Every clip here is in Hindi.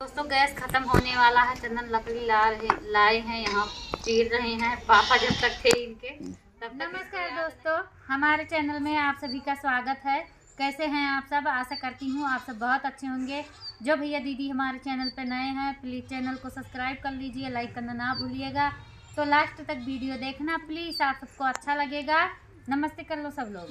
दोस्तों गैस खत्म होने वाला है। चंदन लकड़ी लाए हैं, यहाँ चीर रहे हैं। पापा जब तक थे इनके तब तक। नमस्कार दोस्तों, हमारे चैनल में आप सभी का स्वागत है। कैसे हैं आप सब? आशा करती हूँ आप सब बहुत अच्छे होंगे। जो भैया दीदी हमारे चैनल पर नए हैं प्लीज़ चैनल को सब्सक्राइब कर लीजिए, लाइक करना ना भूलिएगा। तो लास्ट तक वीडियो देखना प्लीज़, आप सबको अच्छा लगेगा। नमस्ते कर लो सब लोग।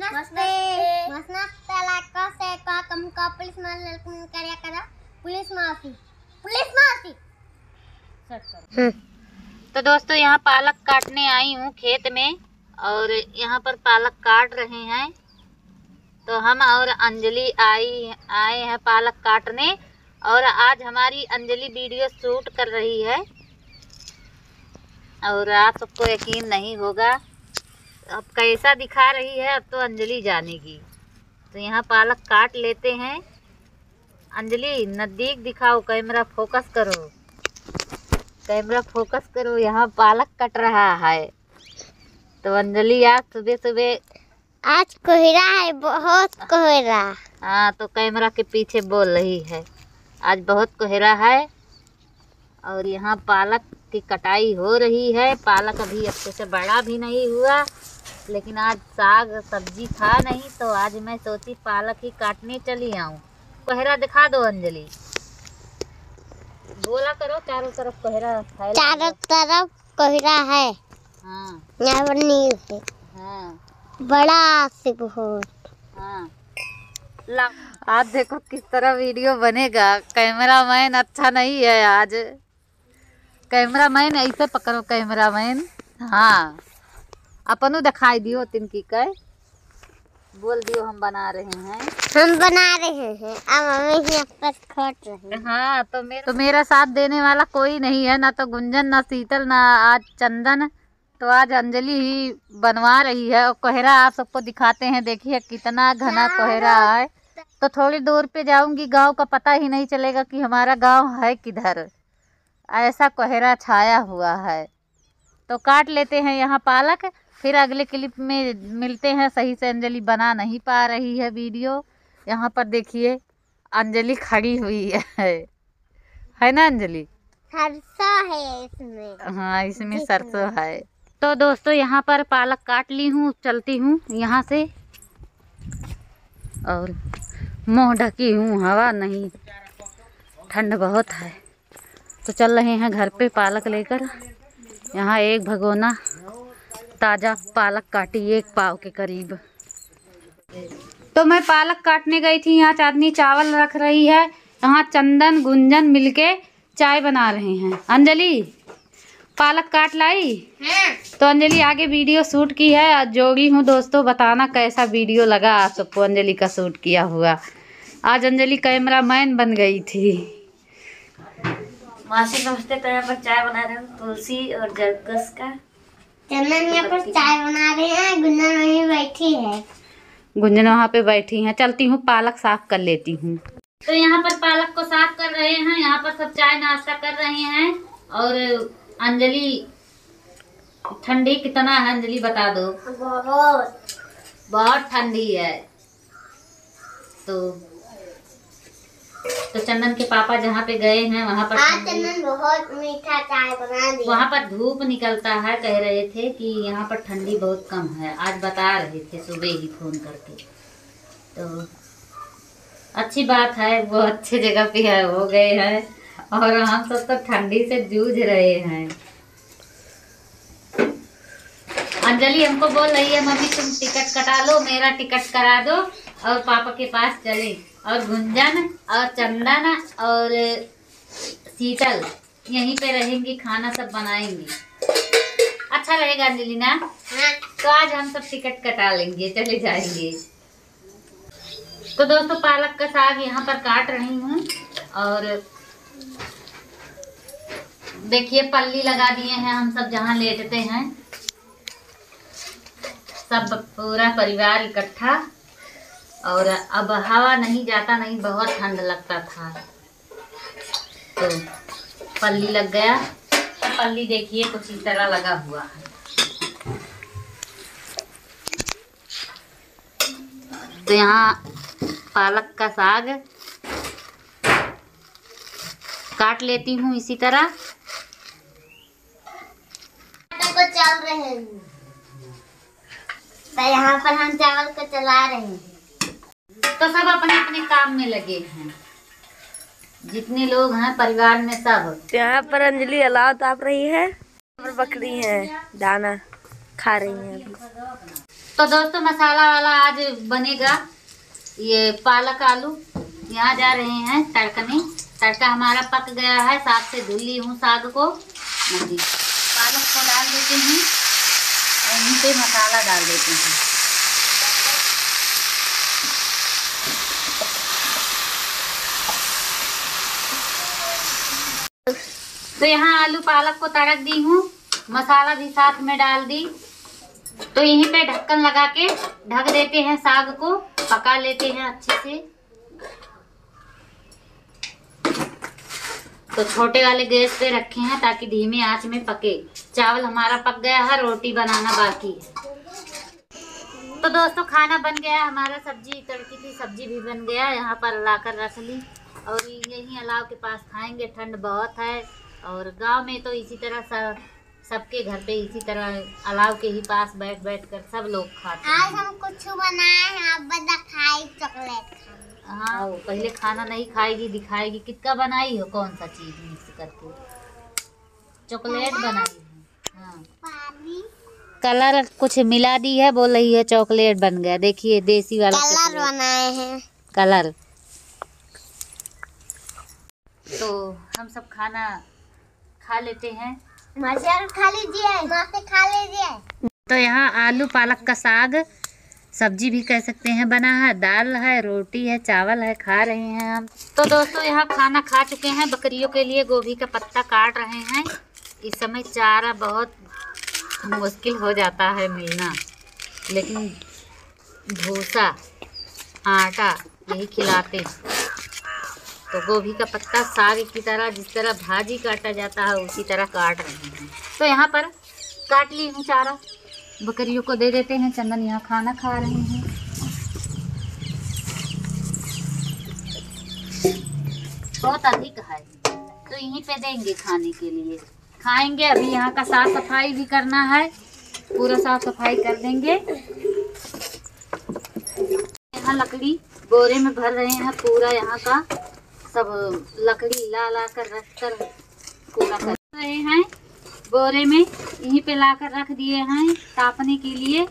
तो दोस्तों यहाँ पालक काटने आई हूँ खेत में, और यहाँ पर पालक काट रहे हैं। तो हम और अंजलि आए हैं पालक काटने, और आज हमारी अंजलि वीडियो शूट कर रही है। और आप सबको यकीन नहीं होगा अब कैसा दिखा रही है, अब तो अंजलि जानेगी। तो यहाँ पालक काट लेते हैं। अंजलि नज़दीक दिखाओ, कैमरा फोकस करो, कैमरा फोकस करो। यहाँ पालक कट रहा है। तो अंजलि आज सुबह सुबह आज कोहरा है, बहुत कोहरा। हाँ, तो कैमरा के पीछे बोल रही है आज बहुत कोहरा है। और यहाँ पालक की कटाई हो रही है। पालक अभी अच्छे से बड़ा भी नहीं हुआ, लेकिन आज साग सब्जी था नहीं, तो आज मैं सोची पालक ही काटने चली आऊँ। कोहरा दिखा दो अंजलि, बोला करो चारों तरफ कोहरा है। चारों तरफ कोहरा है। हाँ, यहाँ पर नील है। हाँ, बड़ा से बहुत। हाँ। आज देखो किस तरह वीडियो बनेगा। कैमरामैन अच्छा नहीं है आज। कैमरामैन ऐसे पकड़ो, कैमरामैन। हाँ, अपनों दिखाई दियो तिनकी कह बोल दियो हम बना रहे हैं। हम बना रहे हैं, अब हमें यहाँ पर खोट रहे हैं। हाँ, तो मेरा साथ देने वाला कोई नहीं है, ना तो गुंजन, ना शीतल, ना आज चंदन। तो आज अंजलि ही बनवा रही है। और कोहरा आप सबको दिखाते हैं, देखिए कितना घना कोहरा है। तो थोड़ी दूर पे जाऊंगी, गांव का पता ही नहीं चलेगा कि हमारा गांव है किधर, ऐसा कोहरा छाया हुआ है। तो काट लेते हैं यहाँ पालक, फिर अगले क्लिप में मिलते हैं। सही से अंजलि बना नहीं पा रही है वीडियो। यहाँ पर देखिए अंजलि खड़ी हुई है ना अंजलि? सरसों है इसमें। हाँ, इसमें सरसों है। तो दोस्तों यहाँ पर पालक काट ली हूँ, चलती हूँ यहाँ से। और मुँह ढकी हूँ, हवा नहीं, ठंड बहुत है। तो चल रहे हैं घर पे पालक लेकर। यहाँ एक भगोना ताज़ा पालक काटी, 1 पाव के करीब। तो मैं पालक काटने गई थी, यहाँ चांदनी चावल रख रही है। यहाँ चंदन गुंजन मिलके चाय बना रहे हैं। अंजलि पालक काट लाई। तो अंजलि आगे वीडियो शूट की है, जोड़ी हूँ दोस्तों। बताना कैसा वीडियो लगा आप सबको अंजलि का शूट किया हुआ। आज अंजलि कैमरामैन बन गई थी। मासी नमस्ते। तो यहाँ पर चाय बना रहे हैं तुलसी और जरकस का। चंदन यहाँ पर चाय बना रहे हैं, गुंजन वहीं बैठी है। गुंजन वहाँ पे बैठी हैं। चलती हूँ पालक साफ कर लेती हूँ। तो यहाँ पर पालक को साफ कर रहे हैं। यहाँ पर सब चाय नाश्ता कर रहे हैं। और अंजलि, ठंडी कितना है अंजलि बता दो? बहुत ठंडी है। तो चंदन के पापा जहाँ पे गए हैं वहाँ पर चंदन बहुत मीठा चाय बना दिया। वहाँ पर धूप निकलता है। कह रहे थे कि यहाँ पर ठंडी बहुत कम है, आज बता रहे थे सुबह ही फोन करके। तो अच्छी बात है, वो अच्छी जगह पे है, हो गए हैं। और हम सब तो ठंडी से जूझ रहे हैं। अंजलि हमको बोल रही है मम्मी तुम टिकट कटा लो, मेरा टिकट करा दो और पापा के पास चले। और गुंजन और चंदन और शीतल यहीं पे रहेंगी, खाना सब बनाएंगी। अच्छा रहेगा अंजलि ना? तो आज हम सब टिकट कटा लेंगे, चले जाएंगे। तो दोस्तों पालक का साग यहाँ पर काट रही हूँ। और देखिए पल्ली लगा दिए हैं हम सब जहाँ लेटते हैं, सब पूरा परिवार इकट्ठा। और अब हवा नहीं जाता, नहीं बहुत ठंड लगता था। तो पल्ली लग गया। पल्ली देखिए कुछ इस तरह लगा हुआ है। तो यहाँ पालक का साग काट लेती हूँ इसी तरह। को चल रहे हैं तो यहाँ पर हम चावल को चला रहे हैं। तो सब अपने अपने काम में लगे हैं, जितने लोग हैं परिवार में सब। यहाँ पर अंजलि अलाव ताप रही है और बकरी है दाना खा रही है अभी। तो दोस्तों मसाला वाला आज बनेगा ये पालक आलू। यहाँ जा रहे हैं तड़कने। तड़का हमारा पक गया है, साफ से धुल ली हूँ साग को। पालक को डाल देते हैं और यहीं पे मसाला डाल देते हैं। तो यहाँ आलू पालक को तड़क दी हूँ, मसाला भी साथ में डाल दी। तो यहीं पे ढक्कन लगा के ढक देते हैं, साग को पका लेते हैं अच्छे से। तो छोटे वाले गैस पे रखे हैं ताकि धीमी आंच में पके। चावल हमारा पक गया है, रोटी बनाना बाकी है। तो दोस्तों खाना बन गया हमारा। सब्जी तड़की थी, सब्जी भी बन गया। यहाँ पर लाकर रख ली और यहीं अलाव के पास खाएंगे। ठंड बहुत है और गांव में तो इसी तरह सबके घर पे इसी तरह अलाव के ही पास बैठ बैठ कर सब लोग खाते हैं। आज हम कुछ बनाए हैं, आप बता खाई चॉकलेट। हाँ वो पहले खाना नहीं खाएगी, दिखाएगी। कितना बनाई हो, कौन सा चीज मिक्स करके? चॉकलेट बनाई है। हाँ कलर कुछ मिला दी है, बोल रही है चॉकलेट बन गया। देखिए देसी वाला कलर बनाए हैं। कलर। तो हम सब खाना खा लेते हैं। मटर खा लीजिए, मासे खा लीजिए। तो यहाँ आलू पालक का साग, सब्जी भी कह सकते हैं, बना है। दाल है, रोटी है, चावल है, खा रहे हैं हम। तो दोस्तों यहाँ खाना खा चुके हैं। बकरियों के लिए गोभी का पत्ता काट रहे हैं। इस समय चारा बहुत मुश्किल हो जाता है मिलना, लेकिन भूसा आटा यही खिलाते हैं। तो गोभी का पत्ता साग की तरह, जिस तरह भाजी काटा जाता है उसी तरह काट रहे हैं। तो यहाँ पर काट ली हूँ चारा, बकरियों को दे देते हैं। चंदन यहाँ खाना खा रहे हैं। बहुत अधिक है तो यहीं पे देंगे खाने के लिए, खाएंगे। अभी यहाँ का साफ सफाई भी करना है, पूरा साफ सफाई कर देंगे। यहाँ लकड़ी बोरे में भर रहे हैं, पूरा यहाँ का सब लकड़ी ला ला कर रख कर पूरा कर रहे हैं बोरे में। यहीं पे ला कर रख दिए हैं तापने के लिए।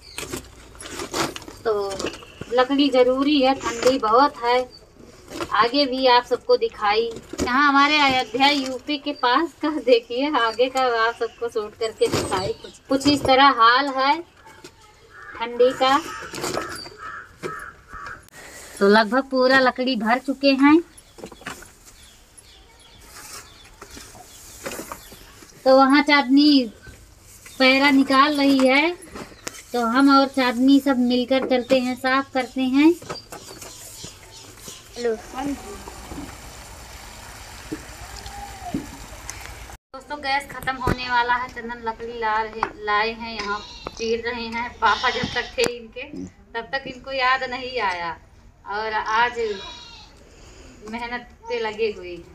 तो लकड़ी जरूरी है, ठंडी बहुत है। आगे भी आप सबको दिखाई। यहाँ हमारे अयोध्या यूपी के पास का देखिए, आगे का आप सबको शूट करके दिखाई। कुछ इस तरह हाल है ठंडी का। तो लगभग पूरा लकड़ी भर चुके हैं। तो वहाँ चांदनी पैरा निकाल रही है, तो हम और चांदनी सब मिलकर चलते हैं, साफ करते हैं। दोस्तों गैस खत्म होने वाला है। चंदन लकड़ी लाए हैं, यहाँ चीर रहे हैं। पापा जब तक थे इनके तब तक इनको याद नहीं आया और आज मेहनत पे लगे हुए हैं।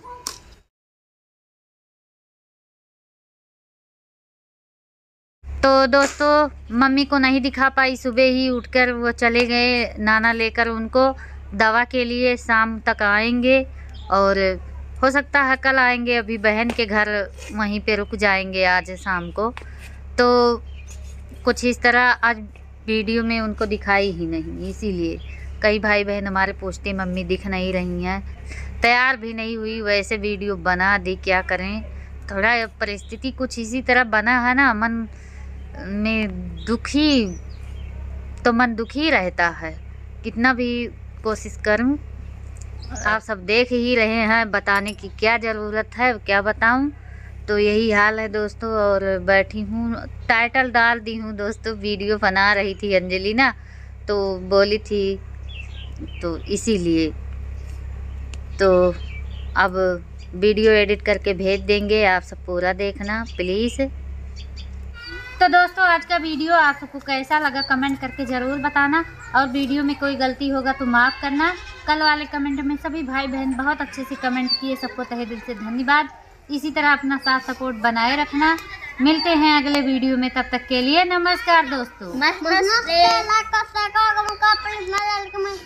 तो दोस्तों मम्मी को नहीं दिखा पाई, सुबह ही उठकर वो चले गए नाना लेकर उनको दवा के लिए। शाम तक आएंगे और हो सकता है कल आएंगे। अभी बहन के घर वहीं पे रुक जाएंगे आज शाम को। तो कुछ इस तरह आज वीडियो में उनको दिखाई ही नहीं, इसीलिए कई भाई बहन हमारे पूछते मम्मी दिख नहीं रही हैं। तैयार भी नहीं हुई, वैसे वीडियो बना दी, क्या करें। थोड़ा परिस्थिति कुछ इसी तरह बना है ना, मन में दुखी, तो मन दुखी रहता है कितना भी कोशिश करूं। आप सब देख ही रहे हैं, बताने की क्या ज़रूरत है, क्या बताऊं। तो यही हाल है दोस्तों। और बैठी हूँ, टाइटल डाल दी हूँ दोस्तों। वीडियो बना रही थी अंजलि ना, तो बोली थी, तो इसीलिए। तो अब वीडियो एडिट करके भेज देंगे, आप सब पूरा देखना प्लीज़। तो दोस्तों आज का वीडियो आप सबको कैसा लगा कमेंट करके ज़रूर बताना, और वीडियो में कोई गलती होगा तो माफ़ करना। कल वाले कमेंट में सभी भाई बहन बहुत अच्छे से कमेंट किए, सबको तहे दिल से धन्यवाद। इसी तरह अपना साथ सपोर्ट बनाए रखना। मिलते हैं अगले वीडियो में, तब तक के लिए नमस्कार दोस्तों।